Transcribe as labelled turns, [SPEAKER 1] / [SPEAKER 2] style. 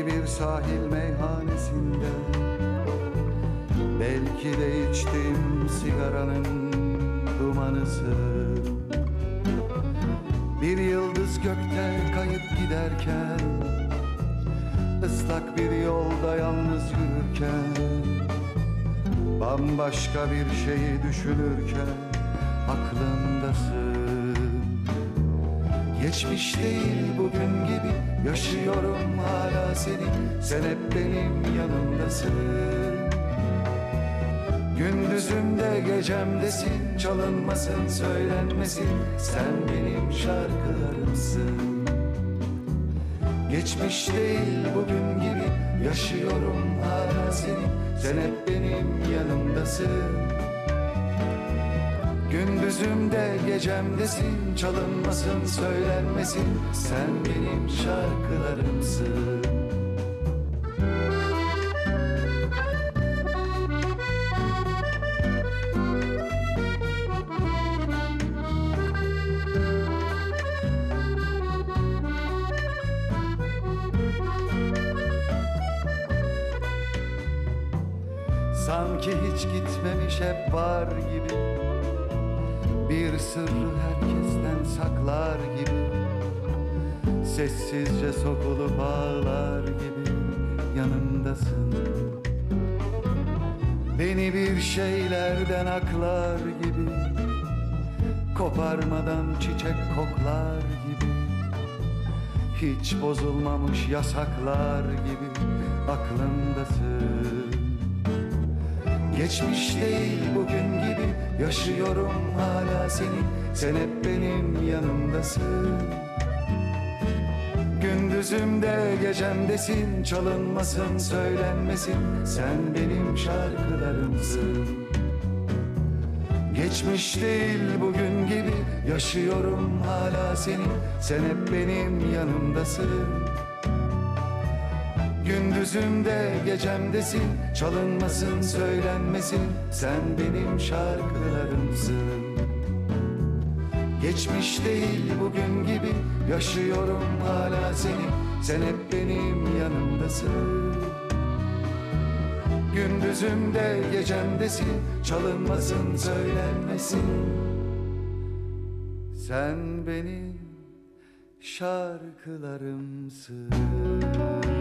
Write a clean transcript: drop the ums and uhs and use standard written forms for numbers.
[SPEAKER 1] bir sahil meyhanesinde, belki de içtiğim sigaranın dumanısın. Bir yıldız gökte kayıp giderken, ıslak bir yolda yalnız yürürken, bambaşka bir şeyi düşünürken aklımdasın. Geçmiş değil bugün gibi yaşıyorum hala seni, sen hep benim yanımdasın. Gündüzümde gecemdesin, çalınmasın söylenmesin, sen benim şarkılarımsın. Geçmiş değil bugün gibi yaşıyorum hala seni, sen hep benim yanımdasın. Gündüzümde gecemdesin, çalınmasın söylenmesin, sen benim şarkılarımsın. Sanki hiç gitmemiş, hep var gibi, bir sırrı herkesten saklar gibi, sessizce sokulup ağlar gibi yanımdasın. Beni bir şeylerden aklar gibi, koparmadan çiçek koklar gibi, hiç bozulmamış yasaklar gibi aklımdasın. Geçmiş değil bugün gibi yaşıyorum hala seni, sen hep benim yanımdasın. Gündüzümde gecemdesin, çalınmasın söylenmesin, sen benim şarkılarımsın. Geçmiş değil bugün gibi yaşıyorum hala seni, sen hep benim yanımdasın. Gündüzümde gecemdesin, çalınmasın söylenmesin, sen benim şarkılarımsın. Geçmiş değil bugün gibi yaşıyorum hala seni, sen hep benim yanımdasın. Gündüzümde gecemdesin, çalınmasın söylenmesin, sen benim şarkılarımsın.